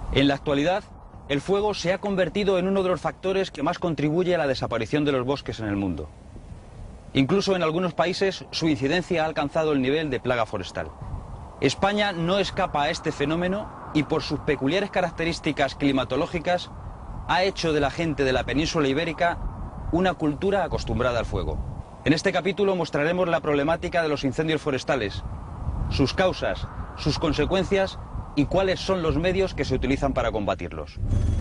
En la actualidad, el fuego se ha convertido en uno de los factores que más contribuye a la desaparición de los bosques en el mundo. Incluso en algunos países su incidencia ha alcanzado el nivel de plaga forestal. España no escapa a este fenómeno y por sus peculiares características climatológicas ha hecho de la gente de la península ibérica una cultura acostumbrada al fuego. En este capítulo mostraremos la problemática de los incendios forestales, sus causas, sus consecuencias y cuáles son los medios que se utilizan para combatirlos.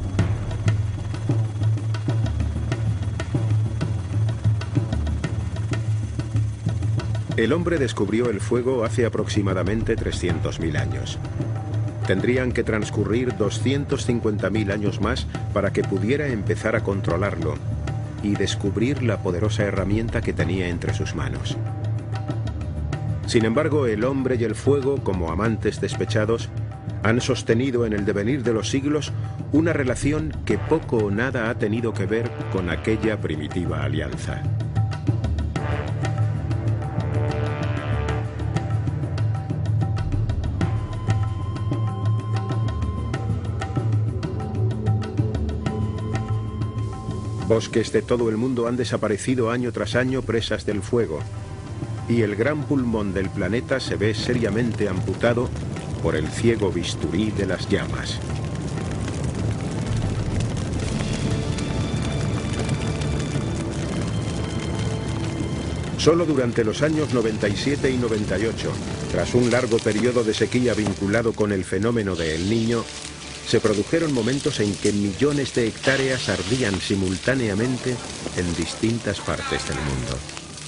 El hombre descubrió el fuego hace aproximadamente 300.000 años. Tendrían que transcurrir 250.000 años más para que pudiera empezar a controlarlo y descubrir la poderosa herramienta que tenía entre sus manos. Sin embargo, el hombre y el fuego, como amantes despechados, han sostenido en el devenir de los siglos una relación que poco o nada ha tenido que ver con aquella primitiva alianza. Bosques de todo el mundo han desaparecido año tras año presas del fuego, y el gran pulmón del planeta se ve seriamente amputado por el ciego bisturí de las llamas. Solo durante los años 97 y 98, tras un largo periodo de sequía vinculado con el fenómeno de El Niño, se produjeron momentos en que millones de hectáreas ardían simultáneamente en distintas partes del mundo.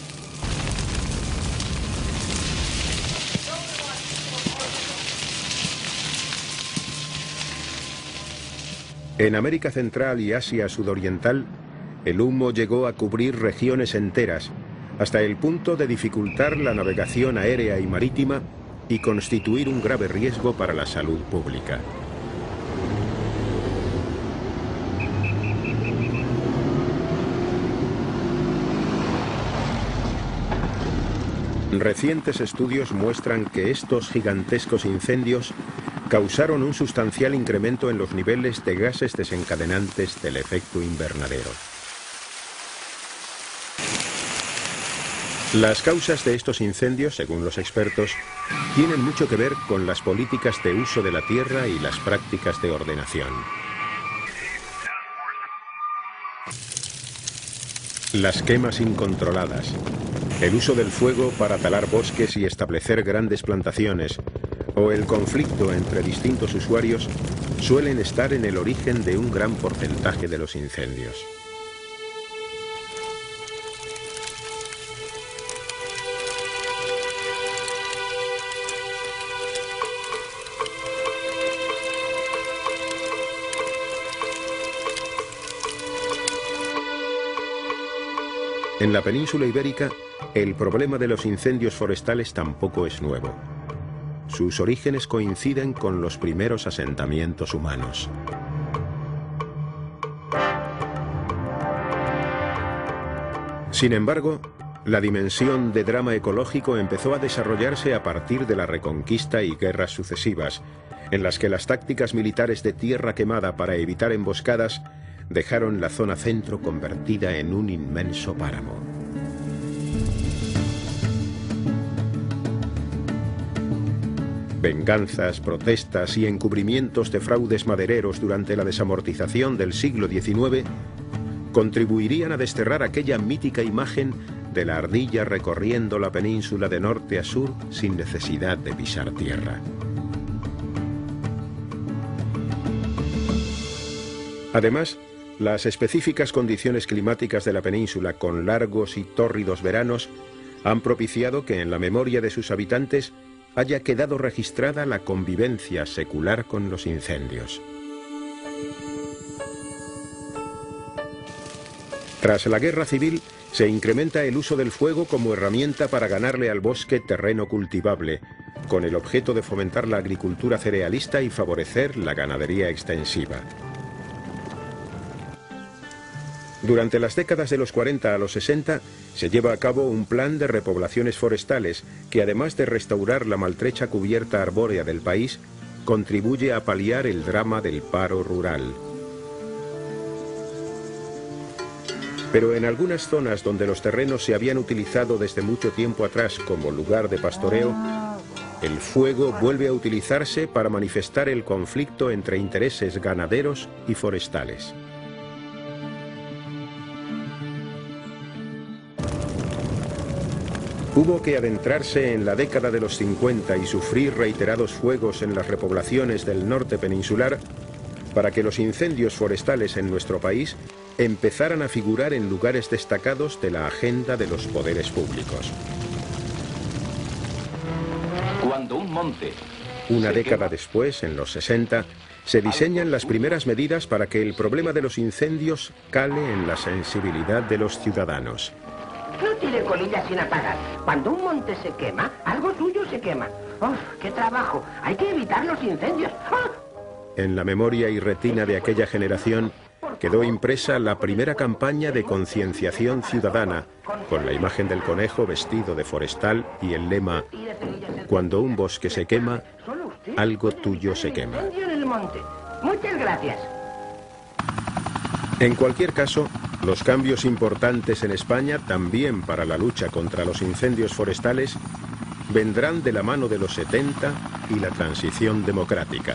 En América Central y Asia Sudoriental, el humo llegó a cubrir regiones enteras, hasta el punto de dificultar la navegación aérea y marítima y constituir un grave riesgo para la salud pública. Recientes estudios muestran que estos gigantescos incendios causaron un sustancial incremento en los niveles de gases desencadenantes del efecto invernadero. Las causas de estos incendios, según los expertos, tienen mucho que ver con las políticas de uso de la tierra y las prácticas de ordenación. Las quemas incontroladas, el uso del fuego para talar bosques y establecer grandes plantaciones, o el conflicto entre distintos usuarios suelen estar en el origen de un gran porcentaje de los incendios. En la península ibérica, el problema de los incendios forestales tampoco es nuevo. Sus orígenes coinciden con los primeros asentamientos humanos. Sin embargo, la dimensión de drama ecológico empezó a desarrollarse a partir de la Reconquista y guerras sucesivas, en las que las tácticas militares de tierra quemada para evitar emboscadas dejaron la zona centro convertida en un inmenso páramo. Venganzas, protestas y encubrimientos de fraudes madereros durante la desamortización del siglo XIX contribuirían a desterrar aquella mítica imagen de la ardilla recorriendo la península de norte a sur sin necesidad de pisar tierra. Además, las específicas condiciones climáticas de la península con largos y tórridos veranos han propiciado que en la memoria de sus habitantes haya quedado registrada la convivencia secular con los incendios. Tras la guerra civil, se incrementa el uso del fuego como herramienta para ganarle al bosque terreno cultivable, con el objeto de fomentar la agricultura cerealista y favorecer la ganadería extensiva. Durante las décadas de los 40 a los 60 se lleva a cabo un plan de repoblaciones forestales que, además de restaurar la maltrecha cubierta arbórea del país, contribuye a paliar el drama del paro rural. Pero en algunas zonas donde los terrenos se habían utilizado desde mucho tiempo atrás como lugar de pastoreo, el fuego vuelve a utilizarse para manifestar el conflicto entre intereses ganaderos y forestales. Hubo que adentrarse en la década de los 50 y sufrir reiterados fuegos en las repoblaciones del norte peninsular para que los incendios forestales en nuestro país empezaran a figurar en lugares destacados de la agenda de los poderes públicos. Cuando un monte... Una década después, en los 60, se diseñan las primeras medidas para que el problema de los incendios cale en la sensibilidad de los ciudadanos. No tire colillas sin apagar. Cuando un monte se quema, algo suyo se quema. ¡Oh, qué trabajo! Hay que evitar los incendios. ¡Ah! En la memoria y retina de aquella generación quedó impresa la primera campaña de concienciación ciudadana, con la imagen del conejo vestido de forestal y el lema: cuando un bosque se quema, algo tuyo se quema. Muchas gracias. En cualquier caso, los cambios importantes en España, también para la lucha contra los incendios forestales, vendrán de la mano de los 70 y la transición democrática.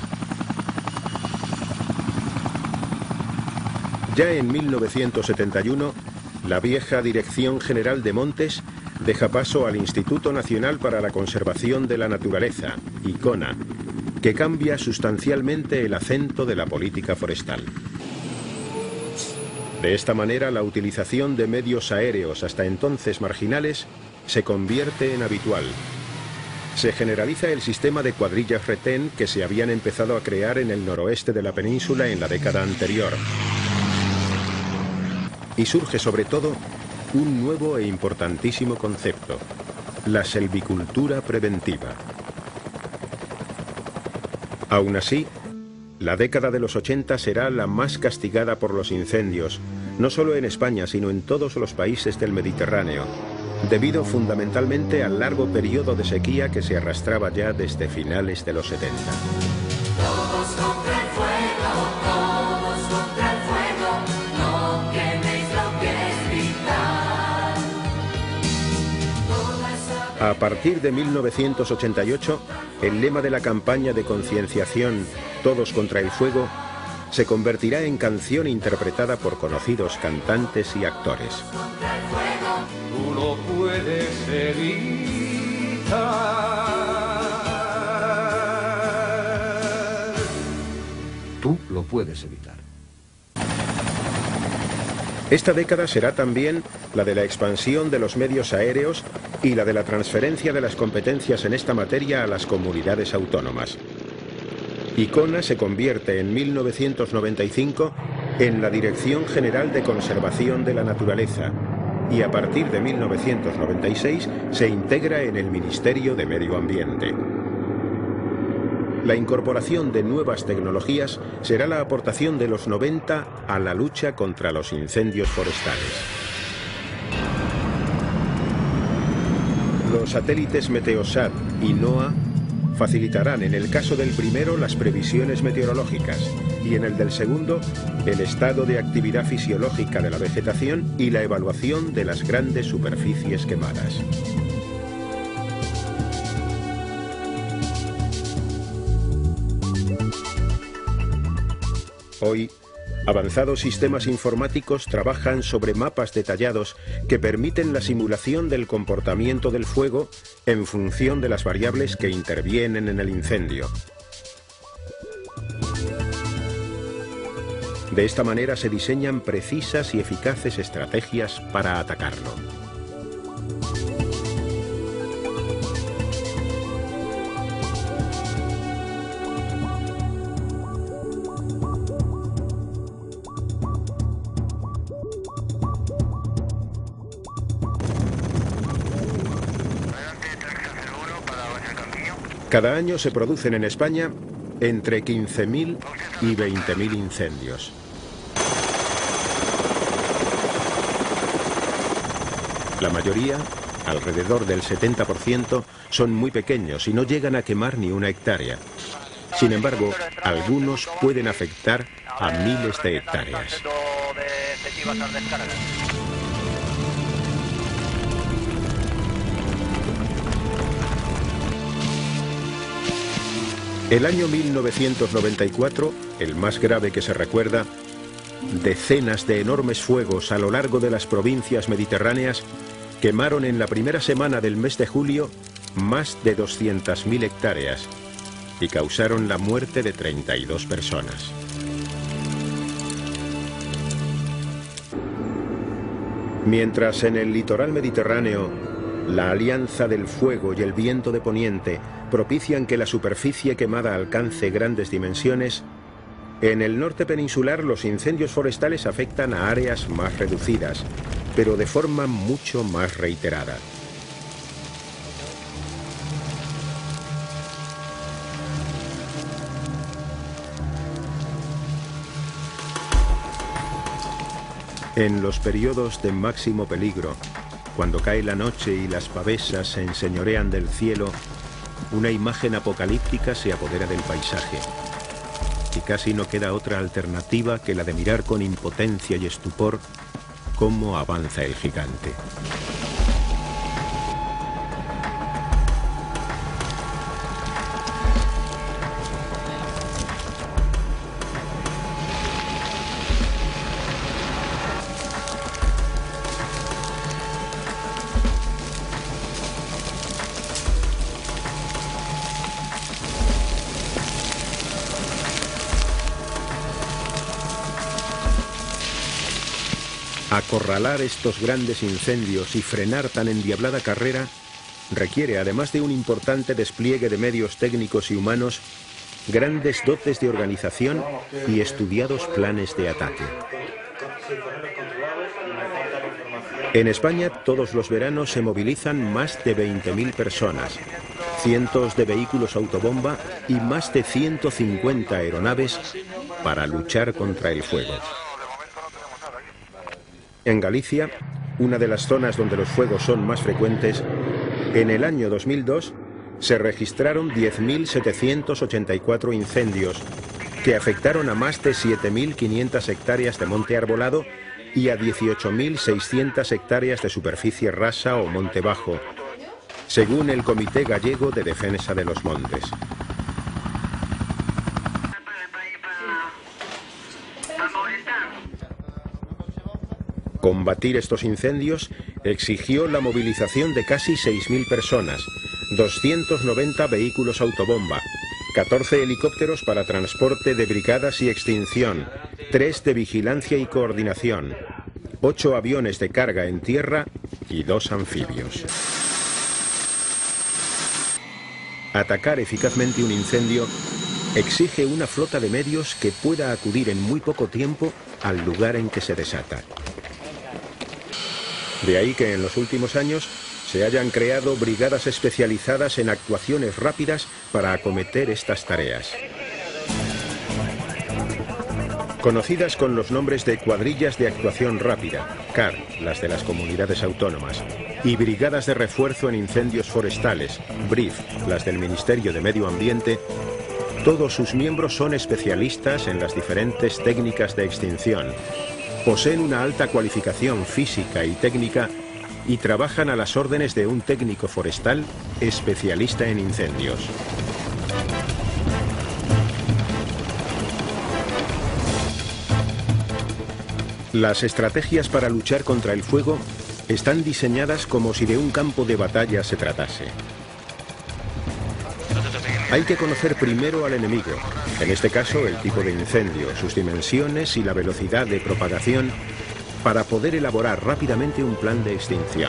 Ya en 1971, la vieja Dirección General de Montes deja paso al Instituto Nacional para la Conservación de la Naturaleza, ICONA, que cambia sustancialmente el acento de la política forestal. De esta manera, la utilización de medios aéreos hasta entonces marginales se convierte en habitual. Se generaliza el sistema de cuadrillas retén que se habían empezado a crear en el noroeste de la península en la década anterior. Y surge sobre todo un nuevo e importantísimo concepto: la selvicultura preventiva. Aún así, la década de los 80 será la más castigada por los incendios, no solo en España, sino en todos los países del Mediterráneo, debido fundamentalmente al largo periodo de sequía que se arrastraba ya desde finales de los 70. Todos contra el fuego, todos contra el fuego, no queméis lo que es vital. A partir de 1988, el lema de la campaña de concienciación Todos contra el fuego se convertirá en canción interpretada por conocidos cantantes y actores. Contra el fuego, Tú lo puedes evitar. Tú lo puedes evitar. Esta década será también la de la expansión de los medios aéreos y la de la transferencia de las competencias en esta materia a las comunidades autónomas. ICONA se convierte en 1995 en la Dirección General de Conservación de la Naturaleza y a partir de 1996 se integra en el Ministerio de Medio Ambiente. La incorporación de nuevas tecnologías será la aportación de los 90 a la lucha contra los incendios forestales. Los satélites Meteosat y NOAA facilitarán en el caso del primero las previsiones meteorológicas y en el del segundo el estado de actividad fisiológica de la vegetación y la evaluación de las grandes superficies quemadas. Hoy, avanzados sistemas informáticos trabajan sobre mapas detallados que permiten la simulación del comportamiento del fuego en función de las variables que intervienen en el incendio. De esta manera se diseñan precisas y eficaces estrategias para atacarlo. Cada año se producen en España entre 15.000 y 20.000 incendios. La mayoría, alrededor del 70%, son muy pequeños y no llegan a quemar ni una hectárea. Sin embargo, algunos pueden afectar a miles de hectáreas. El año 1994, el más grave que se recuerda, decenas de enormes fuegos a lo largo de las provincias mediterráneas quemaron en la primera semana del mes de julio más de 200.000 hectáreas y causaron la muerte de 32 personas. Mientras en el litoral mediterráneo, la alianza del fuego y el viento de poniente propician que la superficie quemada alcance grandes dimensiones, en el norte peninsular los incendios forestales afectan a áreas más reducidas, pero de forma mucho más reiterada. En los periodos de máximo peligro, cuando cae la noche y las pavesas se enseñorean del cielo, una imagen apocalíptica se apodera del paisaje. Y casi no queda otra alternativa que la de mirar con impotencia y estupor cómo avanza el gigante. Acorralar estos grandes incendios y frenar tan endiablada carrera requiere, además de un importante despliegue de medios técnicos y humanos, grandes dotes de organización y estudiados planes de ataque. En España, todos los veranos se movilizan más de 20.000 personas, cientos de vehículos autobomba y más de 150 aeronaves para luchar contra el fuego. En Galicia, una de las zonas donde los fuegos son más frecuentes, en el año 2002 se registraron 10.784 incendios que afectaron a más de 7.500 hectáreas de monte arbolado y a 18.600 hectáreas de superficie rasa o monte bajo, según el Comité Gallego de Defensa de los Montes. Combatir estos incendios exigió la movilización de casi 6.000 personas, 290 vehículos autobomba, 14 helicópteros para transporte de brigadas y extinción, 3 de vigilancia y coordinación, 8 aviones de carga en tierra y 2 anfibios. Atacar eficazmente un incendio exige una flota de medios que pueda acudir en muy poco tiempo al lugar en que se desata. De ahí que en los últimos años se hayan creado brigadas especializadas en actuaciones rápidas para acometer estas tareas. Conocidas con los nombres de cuadrillas de actuación rápida, CAR, las de las comunidades autónomas, y brigadas de refuerzo en incendios forestales, BRIF, las del Ministerio de Medio Ambiente, todos sus miembros son especialistas en las diferentes técnicas de extinción. Poseen una alta cualificación física y técnica y trabajan a las órdenes de un técnico forestal especialista en incendios. Las estrategias para luchar contra el fuego están diseñadas como si de un campo de batalla se tratase. Hay que conocer primero al enemigo, en este caso el tipo de incendio, sus dimensiones y la velocidad de propagación, para poder elaborar rápidamente un plan de extinción.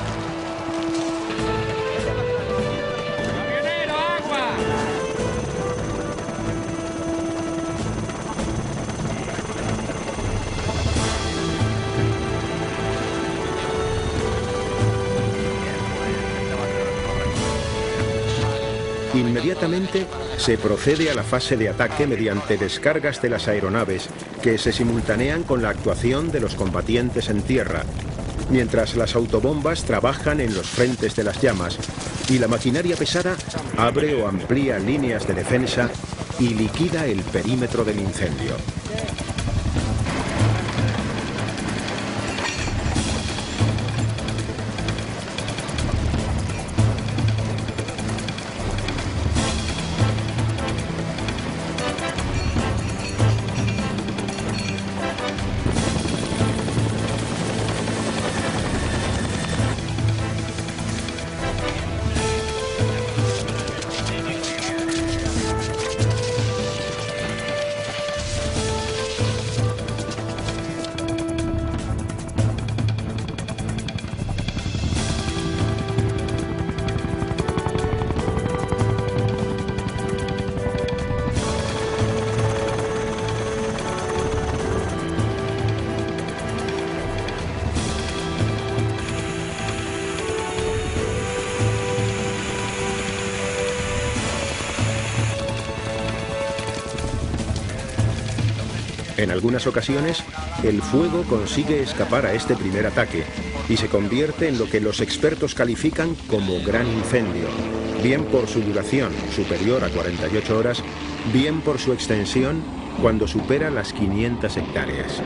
Inmediatamente se procede a la fase de ataque mediante descargas de las aeronaves que se simultanean con la actuación de los combatientes en tierra, mientras las autobombas trabajan en los frentes de las llamas y la maquinaria pesada abre o amplía líneas de defensa y liquida el perímetro del incendio. En algunas ocasiones, el fuego consigue escapar a este primer ataque y se convierte en lo que los expertos califican como gran incendio, bien por su duración, superior a 48 horas, bien por su extensión, cuando supera las 500 hectáreas.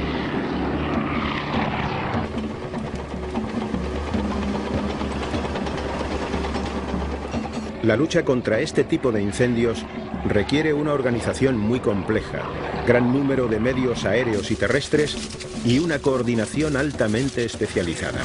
La lucha contra este tipo de incendios requiere una organización muy compleja, gran número de medios aéreos y terrestres y una coordinación altamente especializada.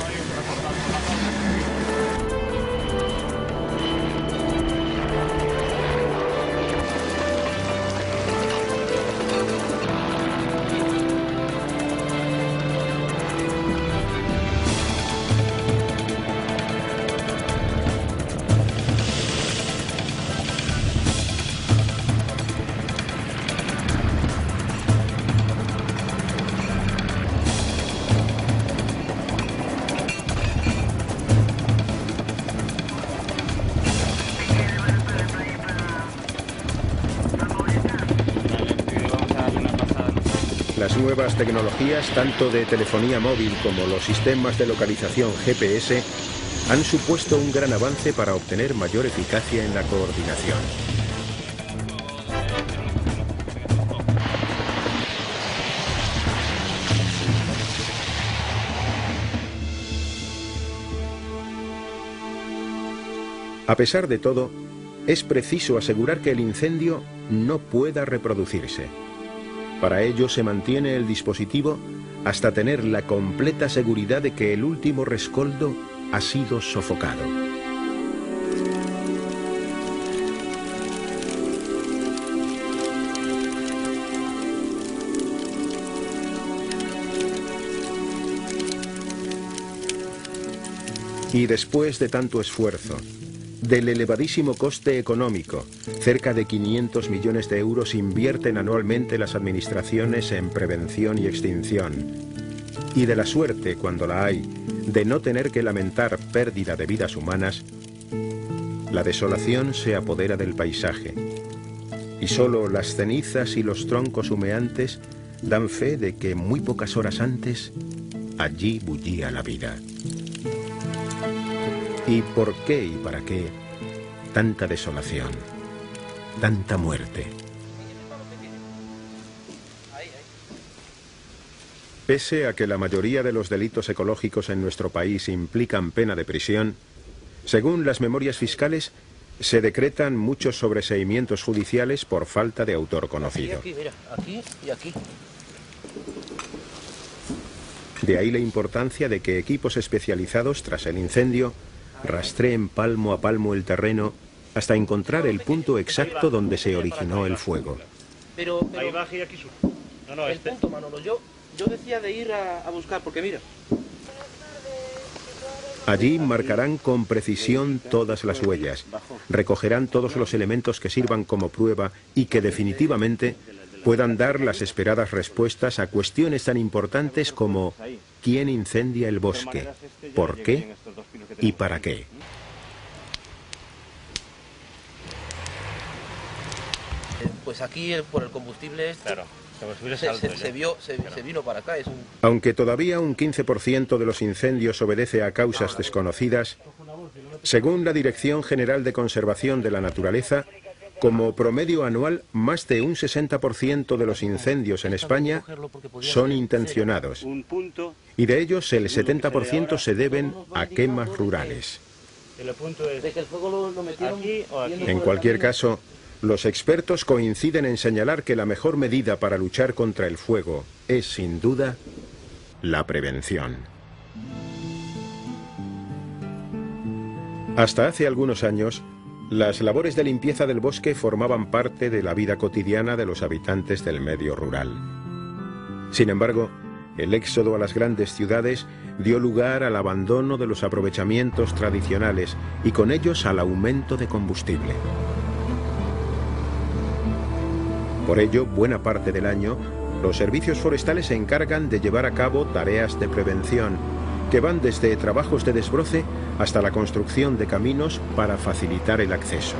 Las nuevas tecnologías, tanto de telefonía móvil como los sistemas de localización GPS, han supuesto un gran avance para obtener mayor eficacia en la coordinación. A pesar de todo, es preciso asegurar que el incendio no pueda reproducirse. Para ello se mantiene el dispositivo hasta tener la completa seguridad de que el último rescoldo ha sido sofocado. Y después de tanto esfuerzo, del elevadísimo coste económico, cerca de 500 millones de euros invierten anualmente las administraciones en prevención y extinción, y de la suerte, cuando la hay, de no tener que lamentar pérdida de vidas humanas, la desolación se apodera del paisaje, y solo las cenizas y los troncos humeantes dan fe de que muy pocas horas antes allí bullía la vida. ¿Y por qué y para qué tanta desolación, tanta muerte? Pese a que la mayoría de los delitos ecológicos en nuestro país implican pena de prisión, según las memorias fiscales, se decretan muchos sobreseimientos judiciales por falta de autor conocido. Aquí, mira, aquí y aquí. De ahí la importancia de que equipos especializados tras el incendio rastreen palmo a palmo el terreno hasta encontrar el punto exacto donde se originó el fuego. Pero ahí baja y aquí sube. No, el punto, Manolo, yo decía de ir a buscar, porque mira. Allí marcarán con precisión todas las huellas, recogerán todos los elementos que sirvan como prueba y que definitivamente puedan dar las esperadas respuestas a cuestiones tan importantes como ¿quién incendia el bosque? ¿Por qué? ¿Y para qué? Pues aquí por el combustible este, Claro, se vino para acá. Es un... Aunque todavía un 15% de los incendios obedece a causas desconocidas, según la Dirección General de Conservación de la Naturaleza, Como promedio anual, más de un 60% de los incendios en España son intencionados, y de ellos el 70% se deben a quemas rurales. En cualquier caso, los expertos coinciden en señalar que la mejor medida para luchar contra el fuego es, sin duda, la prevención. Hasta hace algunos años, las labores de limpieza del bosque formaban parte de la vida cotidiana de los habitantes del medio rural. Sin embargo, el éxodo a las grandes ciudades dio lugar al abandono de los aprovechamientos tradicionales y con ellos al aumento de combustible. Por ello, buena parte del año, los servicios forestales se encargan de llevar a cabo tareas de prevención, que van desde trabajos de desbroce hasta la construcción de caminos para facilitar el acceso.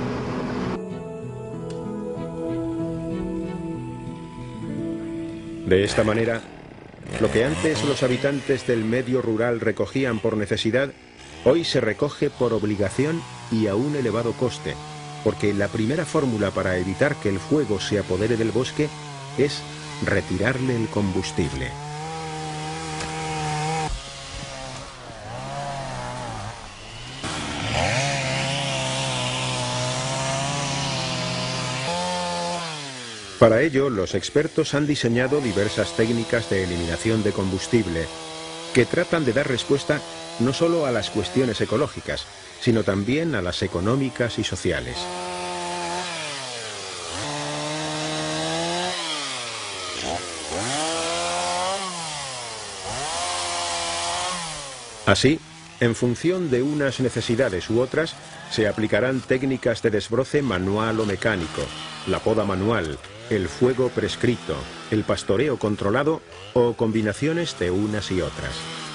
De esta manera, lo que antes los habitantes del medio rural recogían por necesidad, hoy se recoge por obligación y a un elevado coste, porque la primera fórmula para evitar que el fuego se apodere del bosque es retirarle el combustible. Para ello, los expertos han diseñado diversas técnicas de eliminación de combustible que tratan de dar respuesta no solo a las cuestiones ecológicas, sino también a las económicas y sociales. Así, en función de unas necesidades u otras, se aplicarán técnicas de desbroce manual o mecánico, la poda manual, el fuego prescrito, el pastoreo controlado o combinaciones de unas y otras.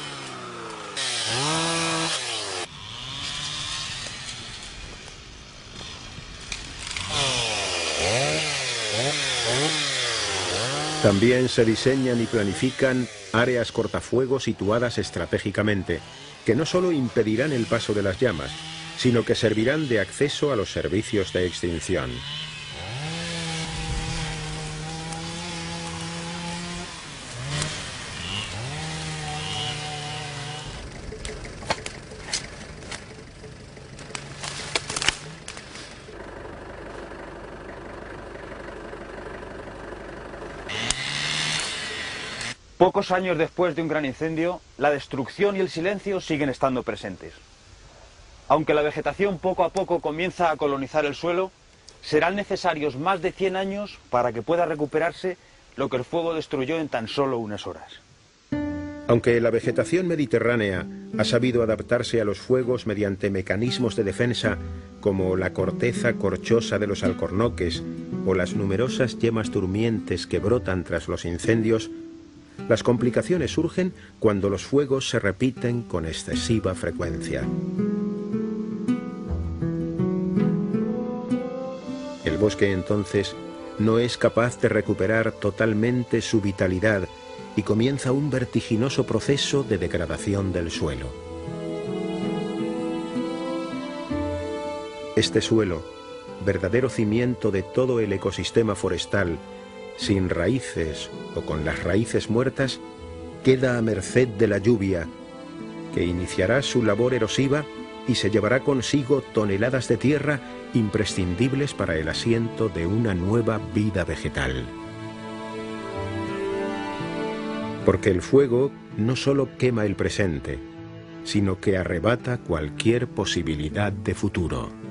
También se diseñan y planifican áreas cortafuegos situadas estratégicamente, que no solo impedirán el paso de las llamas, sino que servirán de acceso a los servicios de extinción. Pocos años después de un gran incendio, la destrucción y el silencio siguen estando presentes. Aunque la vegetación poco a poco comienza a colonizar el suelo, serán necesarios más de 100 años para que pueda recuperarse lo que el fuego destruyó en tan solo unas horas. Aunque la vegetación mediterránea ha sabido adaptarse a los fuegos mediante mecanismos de defensa como la corteza corchosa de los alcornoques o las numerosas yemas durmientes que brotan tras los incendios, las complicaciones surgen cuando los fuegos se repiten con excesiva frecuencia. El bosque entonces no es capaz de recuperar totalmente su vitalidad y comienza un vertiginoso proceso de degradación del suelo. Este suelo, verdadero cimiento de todo el ecosistema forestal, sin raíces o con las raíces muertas, queda a merced de la lluvia, que iniciará su labor erosiva y se llevará consigo toneladas de tierra imprescindibles para el asiento de una nueva vida vegetal. Porque el fuego no solo quema el presente, sino que arrebata cualquier posibilidad de futuro.